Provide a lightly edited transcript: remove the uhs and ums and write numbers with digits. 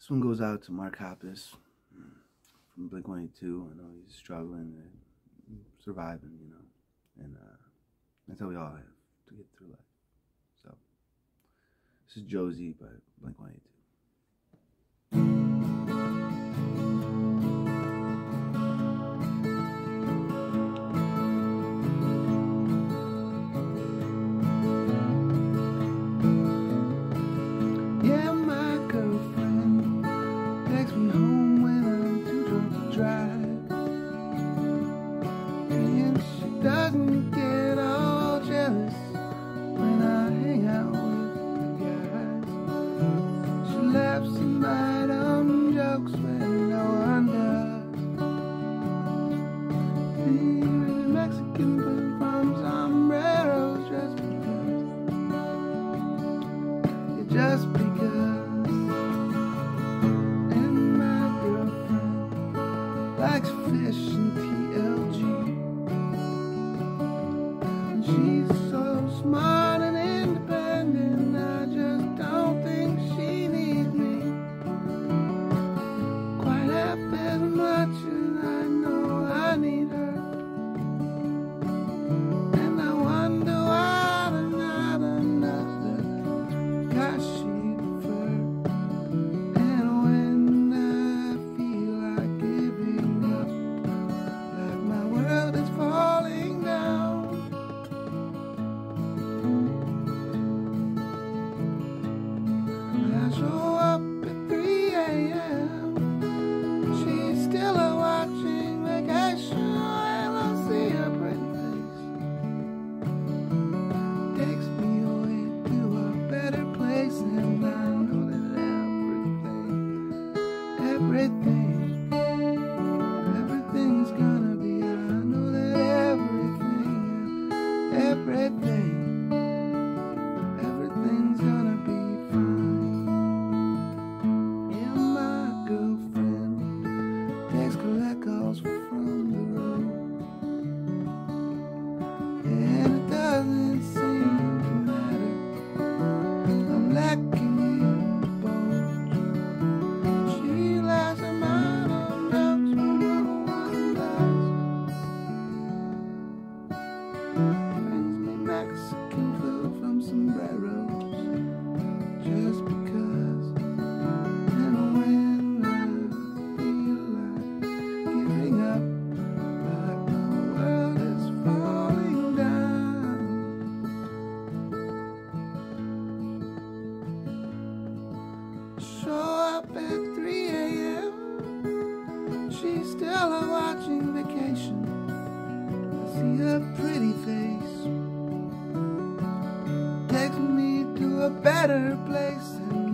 This one goes out to Mark Hoppus from Blink-182. I know he's struggling and surviving, you know, and that's how we all have to get through life. So, this is Josie by Blink-182. Doesn't get all jealous when I hang out with the guys. She laughs at my dumb jokes when no one does. Favorite Mexican food from sombreros just because. And my girlfriend likes fish and TLG. She's so smart and independent, I just don't think she needs me quite half as much as I know I need her. And I wonder why there's not another guy she preferred. And when I feel like giving up, like my world is falling down, I show up at 3 a.m. She's still watching Vacation, and I'll see her pretty face. Takes me away to a better place, and I know that everything's gonna be. I know that everything's gonna be fine. Collect calls from the road, and it doesn't seem to matter. I'm lacking in both. She laughs at my dumb jokes when no one does. Brings me Mexican food from sombreros just because. Show up at 3 a.m. She's still watching Vacation. I see her pretty face. Takes me to a better place.